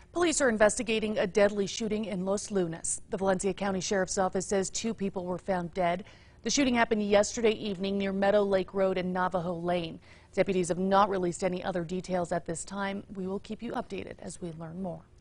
Police are investigating a deadly shooting in Los Lunas. The Valencia County Sheriff's Office says 2 people were found dead. The shooting happened yesterday evening near Meadow Lake Road and Navajo Lane. Deputies have not released any other details at this time. We will keep you updated as we learn more.